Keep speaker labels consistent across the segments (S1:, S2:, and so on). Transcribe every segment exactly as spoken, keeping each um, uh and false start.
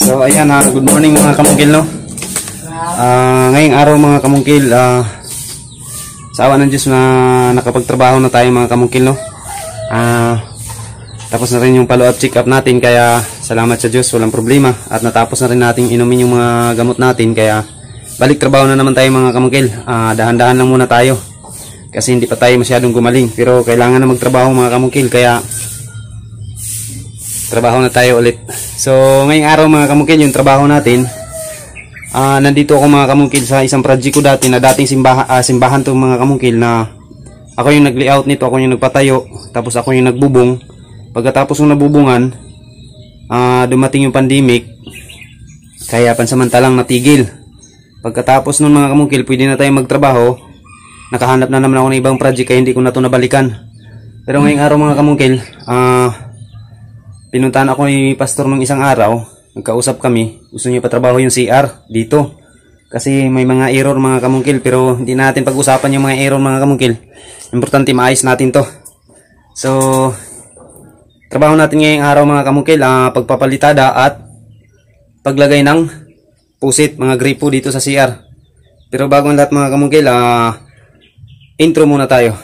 S1: So ayan, uh, good morning mga kamungkil, no. Uh, ngayong araw mga kamungkil, uh, sa awa ng Diyos na nakapagtrabaho na tayo mga kamungkil, no. Uh, tapos na rin yung follow up check up natin, kaya salamat sa Diyos, walang problema. At natapos na rin natin inumin yung mga gamot natin, kaya balik trabaho na naman tayo mga kamungkil. Uh, dahan-dahan lang muna tayo kasi hindi pa tayo masyadong gumaling, pero kailangan na magtrabaho mga kamungkil, kaya trabaho na tayo ulit. So ngayong araw mga kamungkil, yung trabaho natin, uh, nandito ako mga kamungkil sa isang project ko dati na dating simbahan, uh, simbahan to mga kamungkil, na ako yung nag-layout nito, ako yung nagpatayo, tapos ako yung nagbubong. Pagkatapos ng nabubungan, uh, dumating yung pandemic, kaya pansamantalang natigil. Pagkatapos nun mga kamungkil, pwede na tayo magtrabaho. Nakahanap na naman ako ng ibang project, kaya hindi ko na ito nabalikan. Pero ngayong araw mga kamungkil, ah uh, pinuntahan ako ni pastor nung isang araw, nagkausap kami, gusto niya patrabaho yung C R dito. Kasi may mga error mga kamungkil, pero hindi natin pag-usapan yung mga error mga kamungkil. Importante maayos natin to. So, trabaho natin ngayong araw mga kamungkil, uh, pagpapalitada at paglagay ng pusit, mga gripo dito sa C R. Pero bago ang lahat mga kamungkil, uh, intro muna tayo.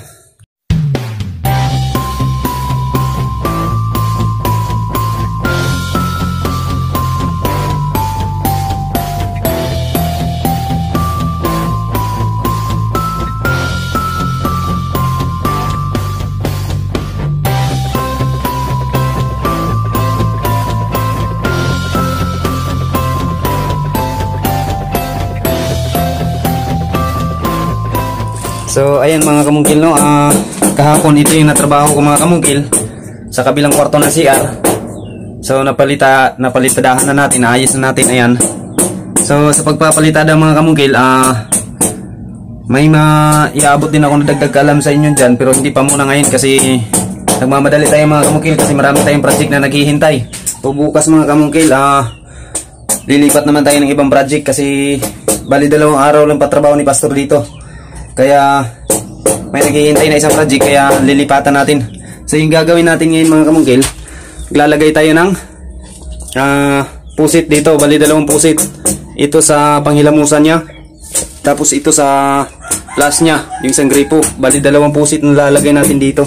S1: So ayan mga kamungkil, no, uh, kahapon ito yung natrabaho ko mga kamungkil sa kabilang kwarto ng C R. So napalita, napalitadahan na natin, ayos na natin, ayan. So sa pagpapalitada mga kamungkil, uh, may maiabot din ako na dagdag alam sa inyo dyan, pero hindi pa muna ngayon kasi nagmamadali tayo mga kamungkil, kasi marami tayong project na naghihintay. Bukas mga kamungkil, uh, lilipat naman tayo ng ibang project kasi bali dalawang araw lang patrabaho ni pastor dito. Kaya may naghihintay na isang project, kaya lilipatan natin. So yung gagawin natin ngayon mga kamungkil, lalagay tayo ng uh, pusit dito, bali dalawang pusit. Ito sa panghilamusan niya, tapos ito sa plus niya, yung isang gripo. Bali dalawang pusit na lalagay natin dito.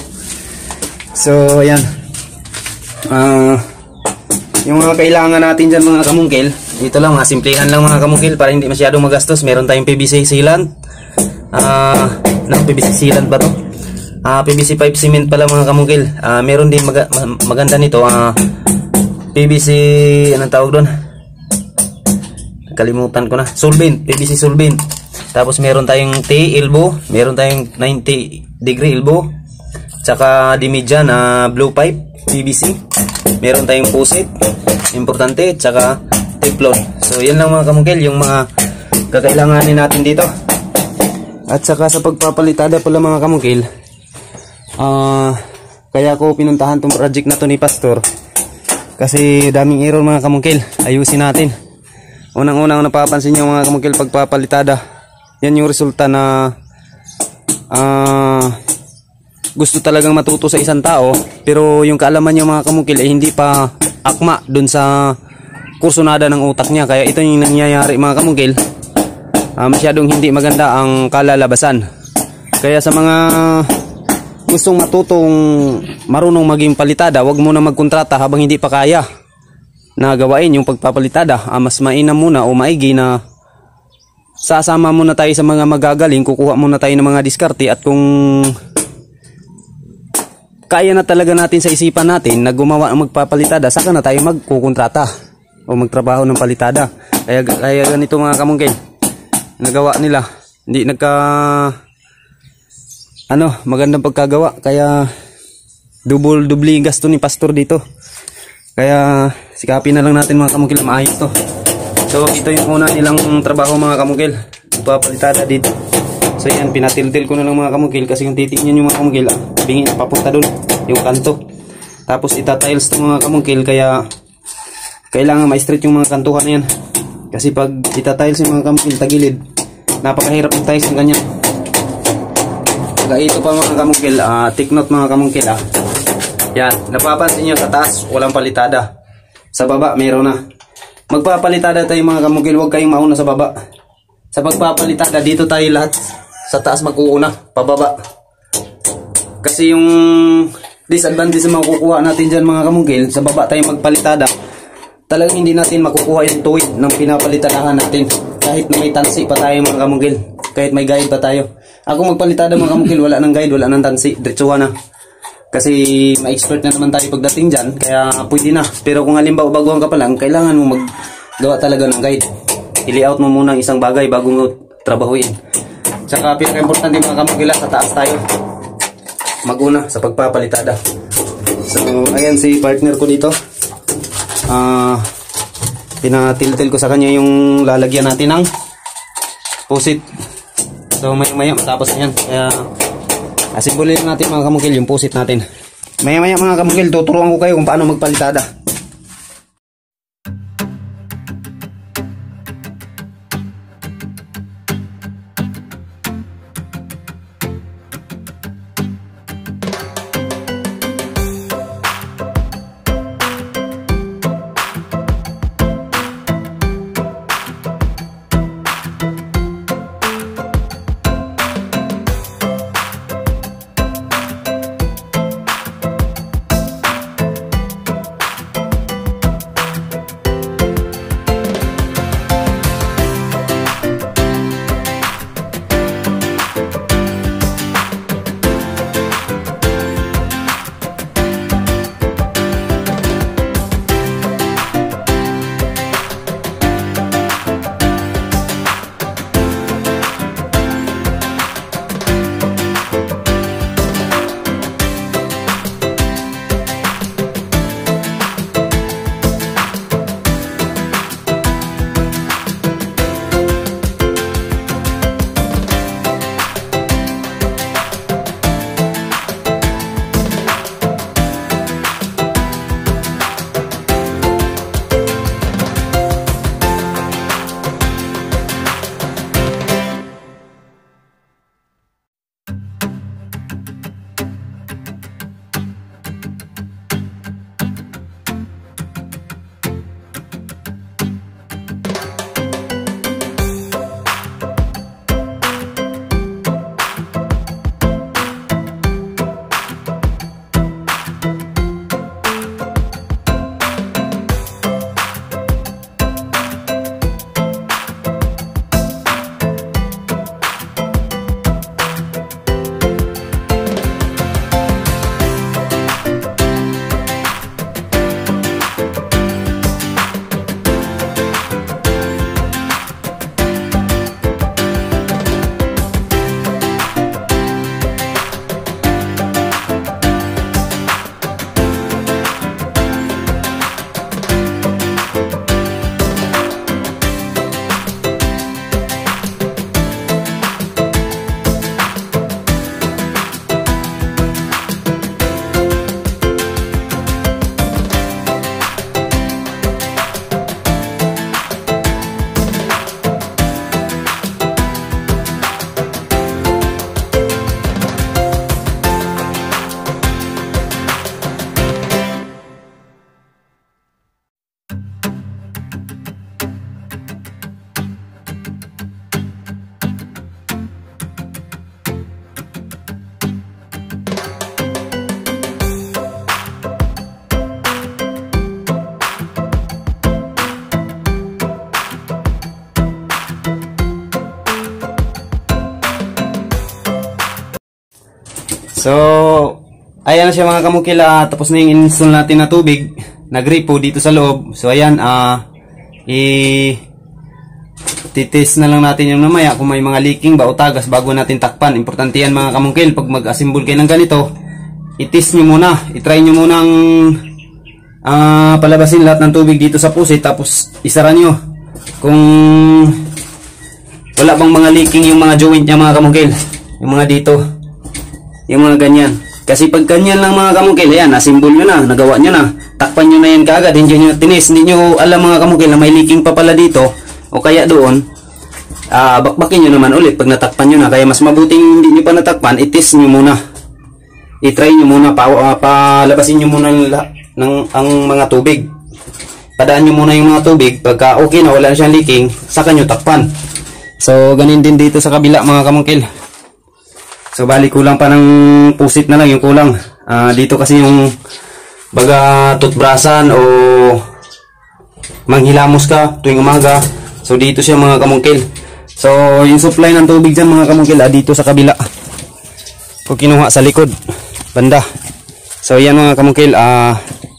S1: So ayan, uh, yung mga kailangan natin dyan mga kamungkil, ito lang, mga simplihan lang mga kamungkil para hindi masyadong magastos. Meron tayong P V C sealant. Ah, uh, ng P V C sealant ba to? Ah, uh, P V C pipe cement pala mga kamungkil. Ah, uh, meron din mag maganda nito, ah, uh, P V C, anong tawag doon? Kalimutan ko na. Solvent, P V C solvent. Tapos meron tayong T elbow, meron tayong ninety degree elbow. Tsaka dimidya na blue pipe P V C. Meron tayong pusit, importante, tsaka teflon. So yan lang mga kamungkil yung mga kakailanganin natin dito. At saka sa pagpapalitada pala mga kamungkil, uh, kaya ko pinuntahan tong project na to ni pastor kasi daming error mga kamungkil. Ayusin natin. Unang-unang napapansin nyo mga kamungkil, pagpapalitada, yan yung resulta na uh, gusto talagang matuto sa isang tao, pero yung kaalaman nyo mga kamungkil ay hindi pa akma dun sa kursunada ng utak niya. Kaya ito yung nangyayari mga kamungkil. Uh, masyadong hindi maganda ang kalalabasan. Kaya sa mga gustong matutong marunong maging palitada, wag muna magkontrata habang hindi pa kaya na gawain yung pagpapalitada. Uh, mas mainam muna o maigi na sasama muna tayo sa mga magagaling, kukuha muna tayo ng mga diskarte, at kung kaya na talaga natin sa isipan natin na gumawa ng magpapalitada, saka na tayo magkukontrata o magtrabaho ng palitada. Kaya, kaya ganito mga kamungkil nagawa nila, hindi nagka ano, magandang pagkagawa, kaya double dubli gasto ni pastor dito. Kaya sikapin na lang natin mga kamungkil, maayos to. So ito yung una nilang trabaho mga kamungkil, papalitada dito. So yan, pinatil-til ko na lang mga kamungkil, kasi kung titignan yung mga kamungkil, bingi na papunta dun yung kanto. Tapos itatiles to mga kamungkil, kaya kailangan ma-straight yung mga kantuhan na yan. Kasi pag itatiles yung mga kamungkil tagilid, napakahirap ng tiles ng ganyan. Kaya ito pa mga kamungkil, uh, take note mga kamungkil, ah. Yan, napapansin nyo sa taas walang palitada, sa baba meron na. magpapalitada tayo mga kamukil, huwag kayong mauna sa baba. Sa pagpapalitada, dito tayo lahat sa taas mag-uuna, pababa. Kasi yung disadvantage na makukuha natin dyan mga kamukil, sa baba tayo magpalitada, talagang hindi natin makukuha yung tuwid ng pinapalitadahan natin. Kahit na may tansi pa tayo mga kamukil, kahit may guide pa tayo. Ako magpalitada mga kamukil, wala nang guide, wala nang tansi, diretsuhan na. Kasi ma-expert na naman tayo pagdating dyan, kaya pwede na. Pero kung halimbawa baguhan ka pa lang, kailangan mo maggawa talaga ng guide. I-layout mo muna ang isang bagay bago mo trabahuin. Tsaka pinaka-importante mga kamukila, sa taas tayo maguna sa pagpapalitada. So ayan si partner ko dito, uh, pinatiltil ko sa kanya yung lalagyan natin ng pusit. So maya maya matapos na yan, kaya asimbulin natin mga kamukil yung pusit natin. Maya maya mga kamukil, tuturuan ko kayo kung paano magpalitada. So, ayan na siya mga kamukila. Tapos na yung install natin na tubig. Nagripo dito sa loob. So, ayan. Uh, i titis na lang natin yung mamaya kung may mga leaking ba o tagas bago natin takpan. Importante yan mga kamukil. Pag mag-assemble kayo ng ganito, itis nyo muna. I-try nyo munang uh, palabasin lahat ng tubig dito sa pusit. Tapos, isara nyo. Kung wala bang mga leaking yung mga joint nya mga kamukil. Yung mga dito. Yung mga ganyan. Kasi pag ganyan lang mga kamukil, ayan, nasimbol nyo na, nagawa nyo na, takpan nyo na yan kaagad, hindi nyo tinis, hindi nyo alam mga kamukil na may leaking pa pala dito, o kaya doon, uh, bakbakin nyo naman ulit pag natakpan nyo na. Kaya mas mabuting hindi nyo pa natakpan, itis nyo muna. I-try nyo muna, pa, uh, palabasin nyo muna ng, ng, ang mga tubig. padaan nyo muna yung mga tubig. Pagka okay na, wala na siyang leaking, saka nyo takpan. So ganin din dito sa kabila mga kamungkil. So bali kulang pa ng pusit na lang yung kulang. Uh, dito kasi yung baga tutbrasan o manghilamos ka tuwing umaga. So dito siya mga kamungkil. So yung supply ng tubig dyan mga kamungkil, ah, dito sa kabila ko kinuha sa likod banda. So yan mga kamungkil, ah,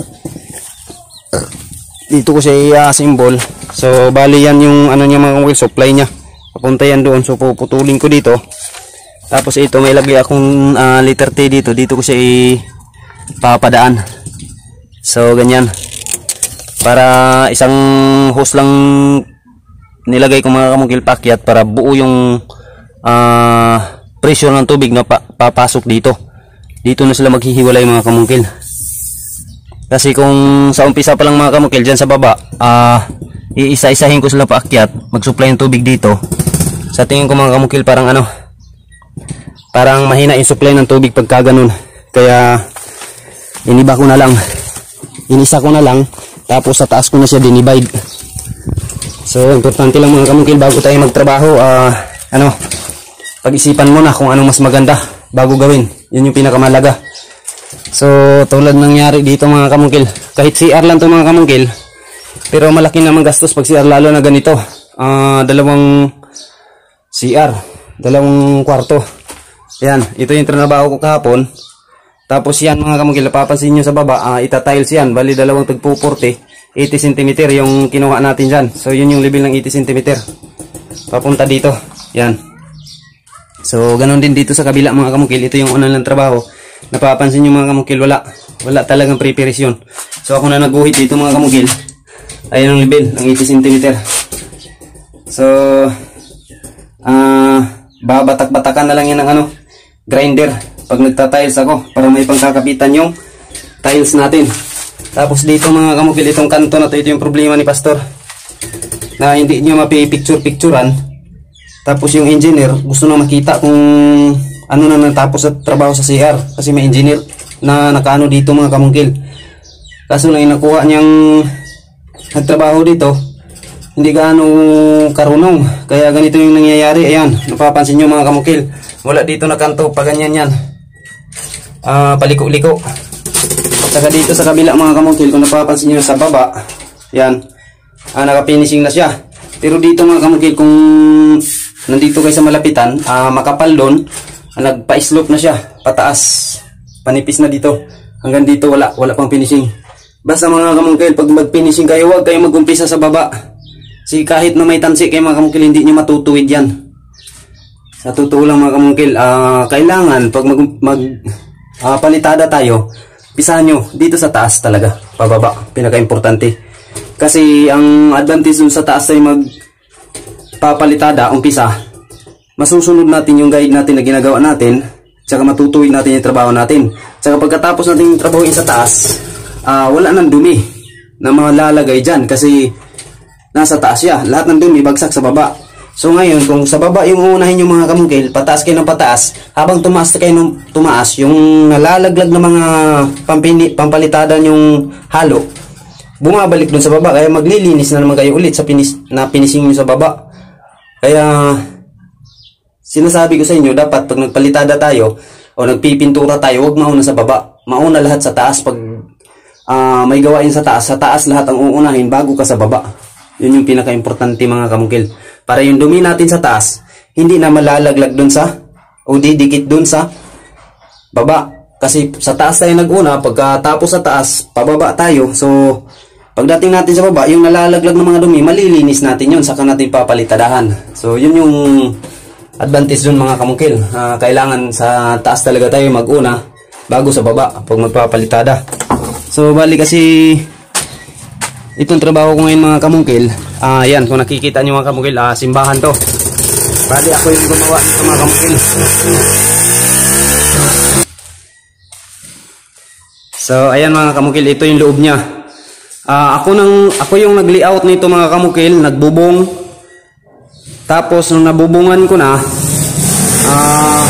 S1: dito ko siya i-assemble. So bali yan yung ano niya mga kamungkil, supply niya. Papunta yan doon. So puputulin ko dito. Tapos ito may lagay akong uh, liter T dito. Dito ko siya ipapadaan. So ganyan. Para isang hose lang nilagay ko mga kamungkil pakyat para buo yung uh, pressure ng tubig na pa papasok dito. Dito na sila maghihiwalay mga kamungkil. Kasi kung sa umpisa pa lang mga kamungkil dyan sa baba, uh, iisa-isahin ko sila paakyat, mag-supply ng tubig dito. Sa tingin ko mga kamungkil parang ano, parang mahina yung supply ng tubig pagka ganun. Kaya iniba ko na lang, inisa ko na lang, tapos sa taas ko na siya dinivide. So importante lang mga kamungkil bago tayo magtrabaho, uh, ano, pag-isipan mo na kung anong mas maganda bago gawin. Yun yung pinakamalaga. So tulad nangyari dito mga kamungkil, kahit C R lang to mga kamungkil, pero malaki naman gastos pag C R, lalo na ganito. uh, dalawang C R, dalawang kwarto. Yan, ito yung trinabaho ko kahapon. Tapos yan mga kamungkil, napapansin nyo sa baba, uh, ita-tiles yan. Bali dalawang tagpo forty, eighty centimeter yung kinuha natin dyan. So yun yung level ng eighty centimeter papunta dito. Yan. So ganun din dito sa kabila mga kamungkil. Ito yung unang lang trabaho. Napapansin nyo mga kamungkil, wala wala talagang preparation. So ako na nagguhit dito mga kamungkil. Ayan ang level ng eighty centimeter. So uh, babatak-batakan na lang yan ng ano, grinder pag nagta-tiles ako para may pangkakapitan yung tiles natin. Tapos dito mga kamungkil, itong kanto na to, ito yung problema ni Pastor na hindi nyo mapipicture-picturean. Tapos yung engineer gusto na makita kung ano na natapos sa trabaho sa C R, kasi may engineer na nakaano dito mga kamungkil. Kaso lang yung nakuha niyang nagtrabaho dito, hindi gaano karunong. Kaya ganito yung nangyayari. Ayan, napapansin nyo mga kamungkil, wala dito na kanto, pa ganyan yan, uh, paliko-liko. Saka dito sa kabila mga kamungkil, kung napapansin nyo sa baba, yan, uh, nakafinishing na siya. Pero dito mga kamungkil, kung nandito kayo sa malapitan, uh, makapal doon, uh, nagpa-slope na siya pataas, panipis na dito. Hanggang dito wala, wala pang finishing. Basta mga kamungkil, pag mag-finishing kayo, huwag kayo mag-umpisa sa baba. Kasi kahit na may tansi kayo mga kamungkil, hindi nyo matutuwid yan. Sa totoo lang mga kamungkil, uh, kailangan pag mag, mag uh, palitada tayo, pisahan nyo dito sa taas talaga, pababa, pinaka-importante. Kasi ang advantage dun sa taas ay mag papalitada, umpisa, masusunod natin yung guide natin na ginagawa natin, tsaka matutuwid natin yung trabaho natin. Tsaka pagkatapos natin yung trabaho sa taas, uh, wala nang dumi na malalagay dyan kasi nasa taas siya. Lahat ng dumi bagsak sa baba. So ngayon, kung sa baba yung uunahin yung mga kamungkil, pataas kayo ng pataas, habang tumaas kayo ng tumaas, yung nalalaglag na mga pampini, pampalitada yung halo, bumabalik dun sa baba. Kaya maglilinis na naman kayo ulit sa pinis, na finishing nyo sa baba. Kaya sinasabi ko sa inyo, dapat pag nagpalitada tayo o nagpipintura tayo, huwag mauna sa baba. Mauna lahat sa taas. Pag uh, may gawain sa taas, sa taas lahat ang uunahin bago ka sa baba. Yun yung pinaka-importante mga kamungkil. Para yung dumi natin sa taas, hindi na malalaglag dun sa, o didikit dun sa baba. Kasi sa taas tayo nag-una, pagkatapos sa taas, pababa tayo. So, pagdating natin sa baba, yung nalalaglag ng mga dumi, malilinis natin yun, saka natin papalitadahan. So, yun yung advantage dun mga kamungkil. Uh, kailangan sa taas talaga tayo mag-una, bago sa baba, pag magpapalitada. So, bali kasi itong trabaho ko ngayon mga kamungkil, ah uh, yan, kung nakikita nyo mga kamungkil, ah uh, simbahan to. Bali ako yung gumawa nito mga kamungkil. So ayan mga kamungkil, ito yung loob niya. Uh, ako nang ako yung nag-layout nito mga kamungkil, nagbubong. Tapos nung nabubungan ko na, uh,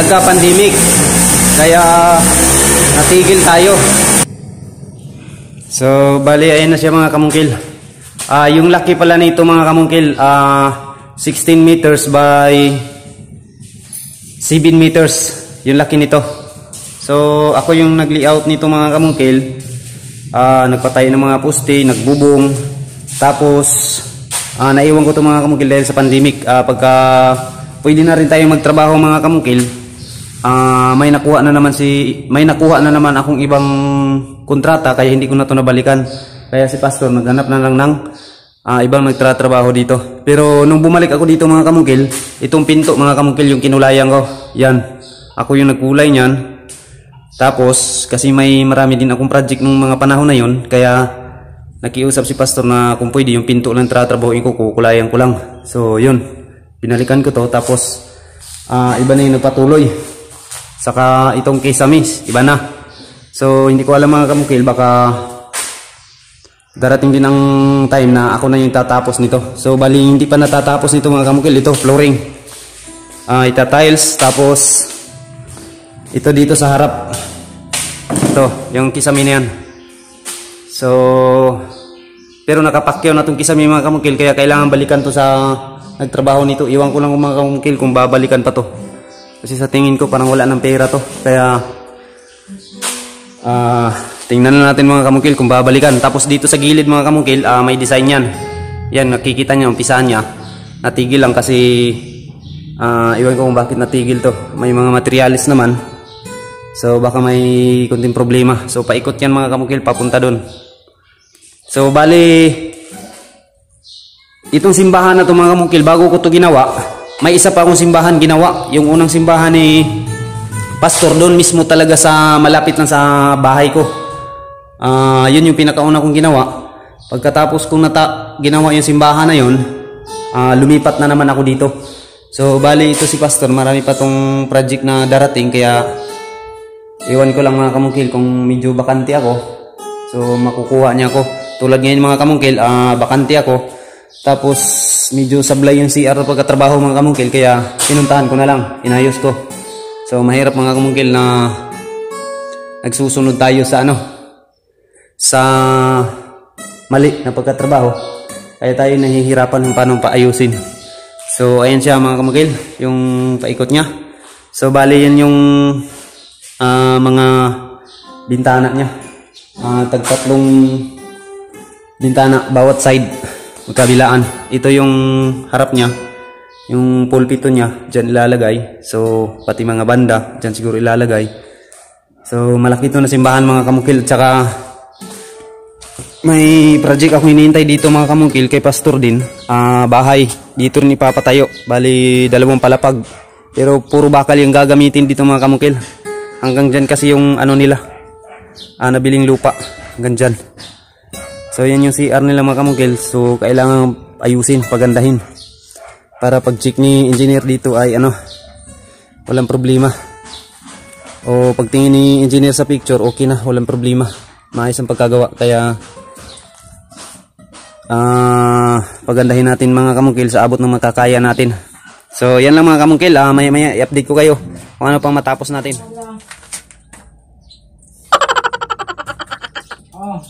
S1: nagka-pandemic, kaya natigil tayo. So, bali, ayan na siya mga kamungkil. Uh, yung laki pala nito mga kamungkil, uh, sixteen meters by seven meters. Yung laki nito. So, ako yung nag-layout nito mga kamungkil. Uh, nagpatay ng mga poste, nagbubong. Tapos, uh, naiwan ko ito mga kamungkil dahil sa pandemic. Uh, pagka pwede na rin tayo magtrabaho mga kamungkil, uh, may nakuha na naman si may nakuha na naman akong ibang kontrata, kaya hindi ko na ito nabalikan. Kaya si pastor naghanap na lang ng uh, ibang nagtratrabaho dito. Pero nung bumalik ako dito mga kamungkil, itong pinto mga kamungkil yung kinulayan ko. Yan, ako yung nagkulay niyan. Tapos kasi may marami din akong project nung mga panahon na yun, kaya nakiusap si pastor na kung pwede yung pinto lang tratrabahoin ko, kukulayan ko lang. So yun, binalikan ko to. Tapos uh, iba na yung nagpatuloy. Saka itong kisamis, iba na. So hindi ko alam mga kamungkil, baka darating din ang time na ako na yung tatapos nito. So bali hindi pa natatapos nito mga kamungkil. Ito flooring, uh, ita tiles. Tapos ito dito sa harap, ito yung kisame na yan. So pero nakapakyaw na itong kisame mga kamungkil, kaya kailangan balikan to sa nagtrabaho nito. Iwan ko lang mga kamungkil kung babalikan pa to, kasi sa tingin ko parang wala ng pera to. Kaya uh, tingnan na natin mga kamungkil kung babalikan. Tapos dito sa gilid mga kamungkil, uh, may design yan. Yan, nakikita nyo, umpisahan nya. Natigil lang kasi uh, iwan ko kung bakit natigil to. May mga materialis naman. So baka may kunting problema. So paikot yan mga kamungkil, papunta dun. So bali, itong simbahan na to mga kamungkil, bago ko to ginawa, may isa pa akong simbahan ginawa. Yung unang simbahan ni pastor doon mismo talaga sa malapit lang sa bahay ko. Uh, yun yung pinakauna kong ginawa. Pagkatapos kong nata ginawa yung simbahan na yun, uh, lumipat na naman ako dito. So bali ito si pastor, marami pa tong project na darating, kaya iwan ko lang mga kamungkil kung medyo bakante ako, so makukuha niya ako. Tulad ngayon mga kamungkil, uh, bakante ako. Tapos medyo sablay yung C R pagkatrabaho mga kamungkil, kaya pinuntahan ko na lang, inayos ko. So mahirap mga kamungkil na nagsusunod tayo sa ano, sa mali na pagkatrabaho, kaya tayo nahihirapan kung paano paayusin. So ayan siya mga kamungkil, yung paikot niya. So bali yan yung uh, mga bintana niya, uh, tagtatlong bintana bawat side, magkabilaan. Ito yung harap niya, yung pulpito niya, dyan ilalagay. So pati mga banda, dyan siguro ilalagay. So malaki ito na simbahan mga kamungkil. Tsaka may project ako hinihintay dito mga kamungkil kay pastor din. uh, Bahay, dito rin ipapatayo. Bali dalawang palapag, pero puro bakal yung gagamitin dito mga kamungkil. Hanggang dyan kasi yung ano nila, uh, nabiling lupa, hanggang dyan. So yan yung C R nila mga kamungkil. So kailangan ayusin, pagandahin, para pag check ni engineer dito ay ano, walang problema. O pagtingin ni engineer sa picture, okay na, walang problema, maayos ang pagkagawa. Kaya uh, pagandahin natin mga kamungkil sa abot ng makakaya natin. So yan lang mga kamungkil, uh, maya maya i-update ko kayo kung ano pang matapos natin. Oh,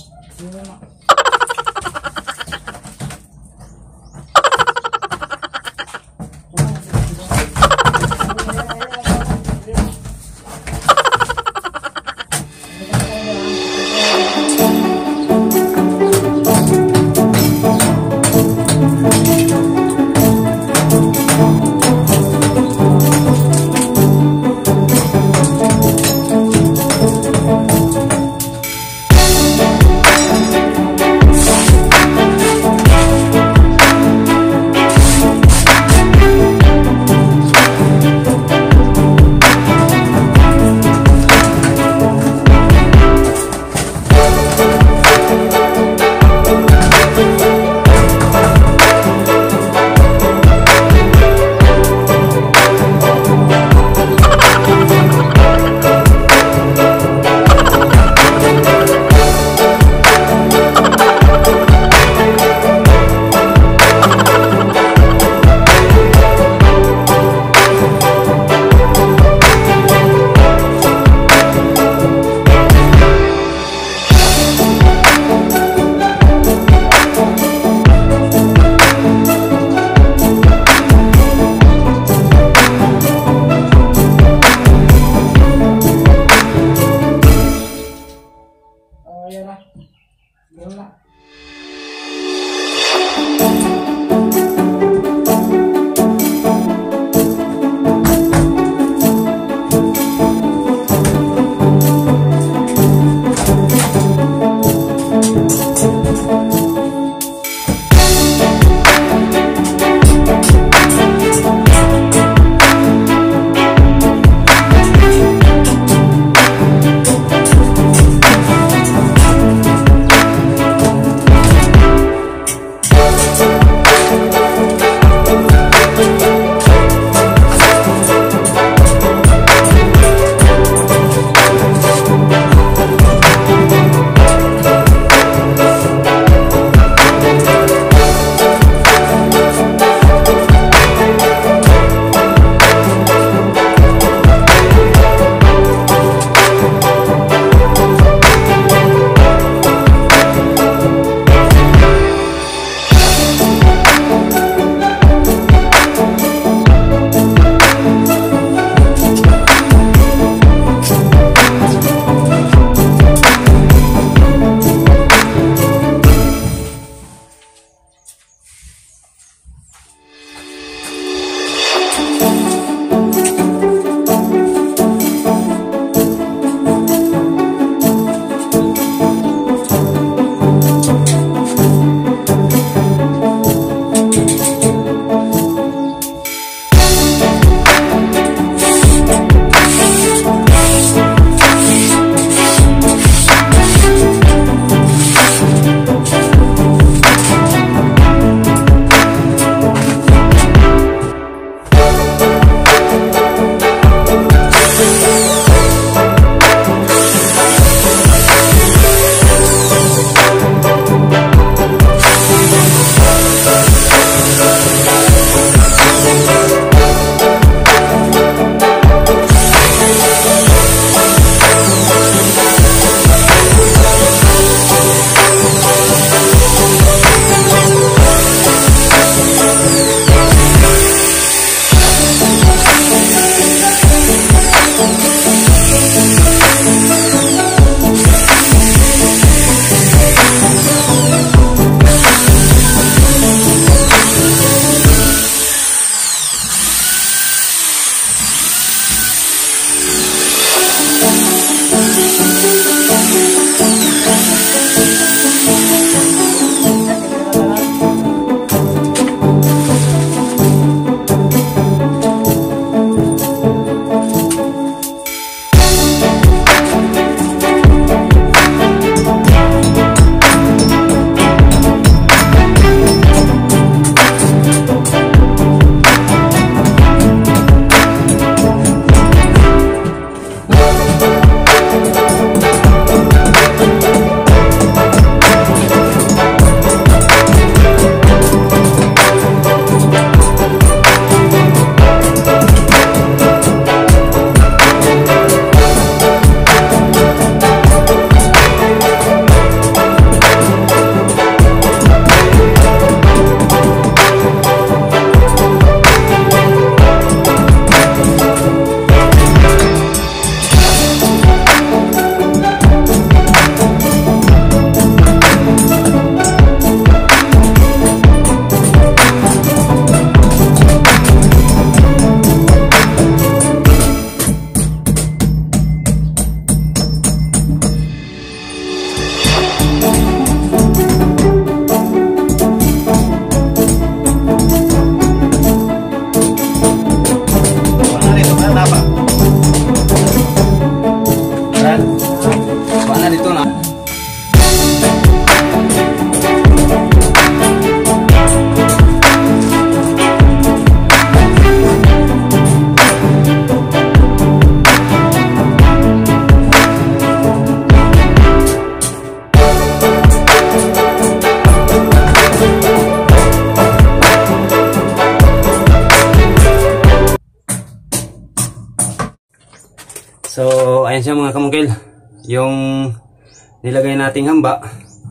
S1: So ayan siya mga kamungkil, yung nilagay nating hamba.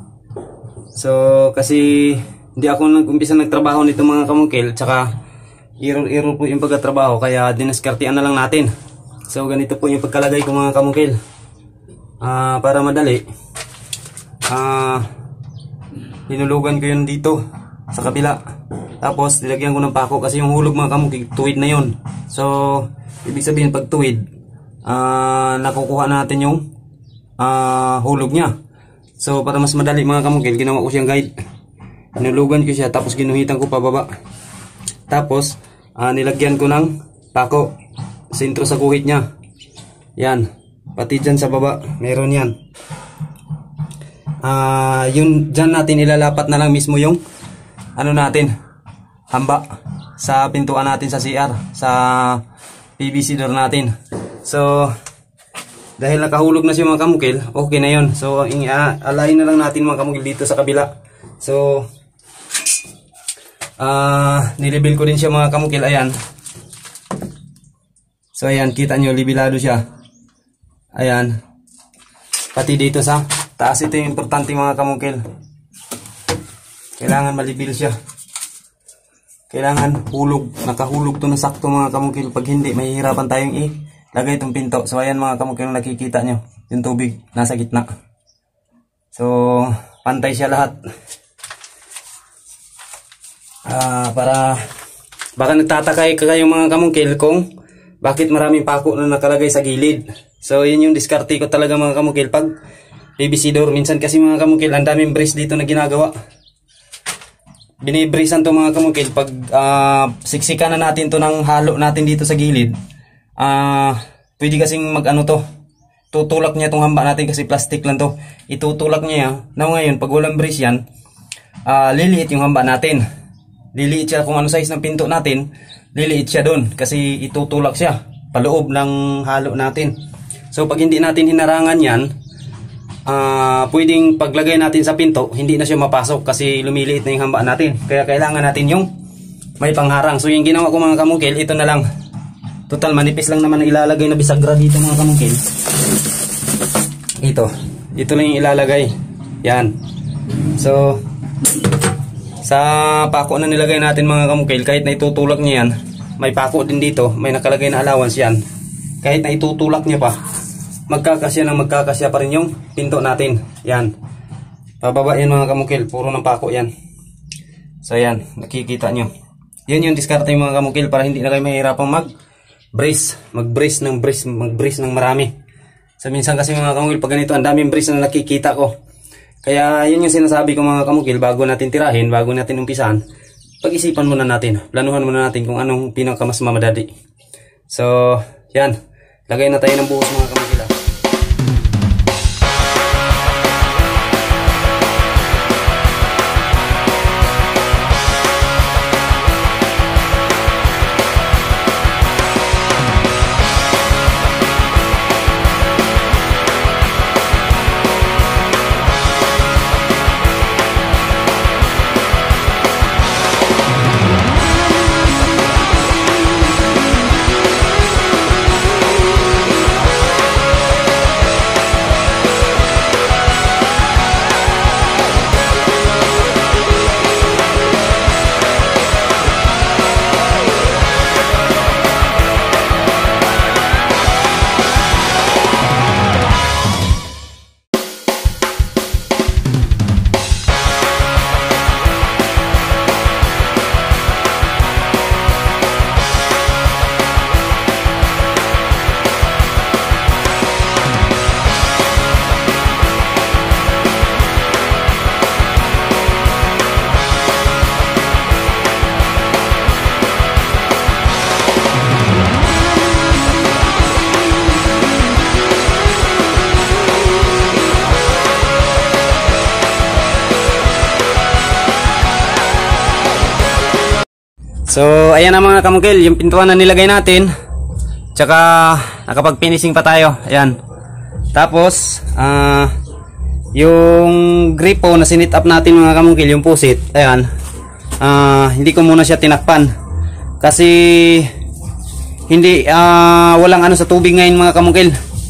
S1: So kasi hindi ako nag-umpisa nagtrabaho nito mga kamungkil, tsaka error-error po yung pagkatrabaho, kaya dinaskartian na lang natin. So ganito po yung pagkalagay ko mga kamungkil. Uh, para madali, uh, hinulugan ko yun dito sa kabila, tapos nilagyan ko ng pako kasi yung hulog mga kamungkil tuwid na yun. So ibig sabihin pag tuwid, Uh, nakukuha natin yung uh, hulog niya. So para mas madali mga kamungkil, ginawa ko siyang guide. Nulugan ko siya, tapos ginuhitan ko pababa. Tapos uh, nilagyan ko ng pako sentro sa guhit niya. Yan, pati dyan sa baba meron yan. uh, Yun dyan natin ilalapat na lang mismo yung ano natin, hamba sa pintuan natin sa C R, sa P V C door natin. So dahil nakahulog na siya mga kamungkil, okay na yun. So i-align na lang natin mga kamungkil dito sa kabila. So uh, nilibel ko din siya mga kamungkil, ayan. So ayan, kita nyo, libilado siya. Ayan, pati dito sa taas, ito yung importante mga kamungkil. Kailangan malibil siya, kailangan hulog, nakahulog to na sakto mga kamungkil. Pag hindi, mahihirapan tayong ilagay itong pinto. So ayan mga kamungkil, nakikita nyo yung tubig nasa gitna. So pantay siya lahat. uh, Para baka nagtataka kayo mga kamungkil kung bakit maraming pako na nakalagay sa gilid. So yun yung diskarte ko talaga mga kamungkil pag P V C door. Minsan kasi mga kamungkil, ang daming brace dito na ginagawa. Binibrisan to mga kamungkil pag uh, siksikan na natin to ng halo natin dito sa gilid. Uh, pwede kasing mag ano to, tutulak niya tong hamba natin kasi plastic lang to. Itutulak niya. Now ngayon pag walang brace yan, uh, liliit yung hamba natin. Liliit siya kung ano size ng pinto natin, liliit siya doon kasi itutulak siya paloob ng halo natin. So pag hindi natin hinarangan yan, Uh, pwedeng paglagay natin sa pinto, hindi na siya mapasok kasi lumiliit na yung hamba natin. Kaya kailangan natin yung may pangharang. So yung ginawa ko mga kamungkil, ito na lang. Total manipis lang naman ang ilalagay na bisagra dito mga kamungkil. Ito, ito lang yung ilalagay. Yan. So sa pako na nilagay natin mga kamungkil, kahit na itutulak niya yan, may pako din dito, may nakalagay na allowance yan. Kahit na itutulak niya pa, magkakasya na magkakasya pa rin yung pinto natin. Yan, pababa yan mga kamungkil, puro ng pako yan. So yan, nakikita nyo. Yan yung diskarte mga kamungkil para hindi na kayo mahirapang mag brace, mag brace ng brace, mag brace ng marami. So minsan kasi mga kamungkil, pag ganito ang daming brace na nakikita ko. Kaya yun yung sinasabi ko mga kamungkil, bago natin tirahin, bago natin umpisahan, pag-isipan muna natin, planuhan muna natin kung anong pinakamas mamadali. So yan, lagay na tayo ng buhos mga kamungkil. So ayan na mga kamungkil, yung pintuan na nilagay natin, tsaka nakapag finishing pa tayo. Ayan. Tapos uh, yung gripo na sinit up natin mga kamungkil, yung pusit, ayan, uh, hindi ko muna siya tinakpan kasi hindi uh, walang ano sa tubig ngayon mga kamungkil.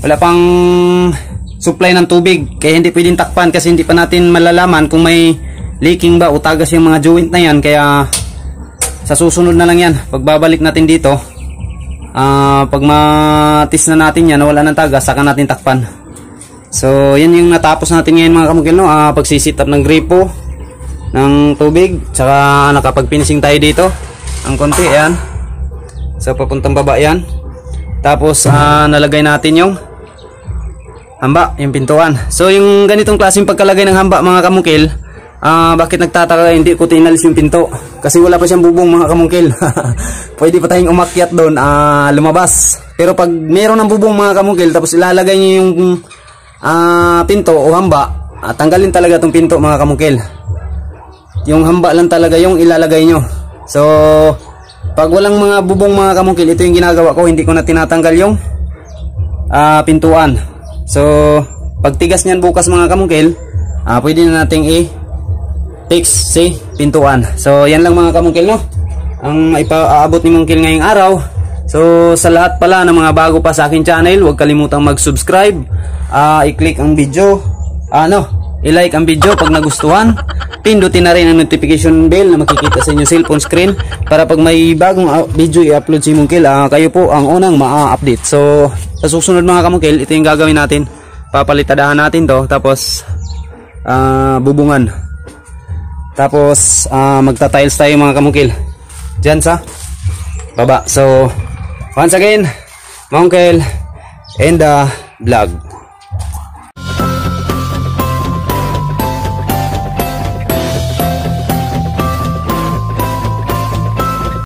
S1: wala pang supply ng tubig, kaya hindi pwedeng takpan kasi hindi pa natin malalaman kung may leaking ba o tagas yung mga joint na yan. Kaya sa susunod na lang yan, pagbabalik natin dito, uh, pag matis na natin yan na wala ng tagas, saka natin takpan. So yan yung natapos natin ngayon mga kamukil, no? uh, pagsisit up ng gripo ng tubig, tsaka nakapag-finishing tayo dito ang konti, ayan. So papuntang baba yan. Tapos uh, nalagay natin yung hamba, yung pintuan. So yung ganitong klaseng pagkalagay ng hamba mga kamukil, uh, bakit nagtataka hindi ko tinalis yung pinto? Kasi wala pa siyang bubong mga kamukil. Pwede pa tayong umakyat doon, uh, lumabas. Pero pag meron ng bubong mga kamukil, tapos ilalagay niyo yung uh, pinto o hamba, uh, tanggalin talaga tong pinto mga kamukil. Yung hamba lang talaga yung ilalagay nyo. So pag walang mga bubong mga kamukil, ito yung ginagawa ko, hindi ko na tinatanggal yung uh, pintuan. So pag tigas nyan bukas mga kamukil, uh, pwede na nating i-fix si pintuan. So yan lang mga kamukil, no, ang ipaabot ni Mungkil ngayong araw. So sa lahat pala ng mga bago pa sa akin channel, huwag kalimutang mag-subscribe, uh, i-click ang video, ano, uh, i-like ang video pag nagustuhan. Pindutin na rin ang notification bell na makikita sa inyong cellphone screen para pag may bagong video i-upload si Mungkil, uh, kayo po ang unang ma-update. So sa susunod mga kamukil, ito yung gagawin natin. Papalitadahan natin to, tapos uh, bubungan. Tapos uh, magta-tiles tayo mga kamukil dyan sa baba. So once again, Mungkil and the vlog.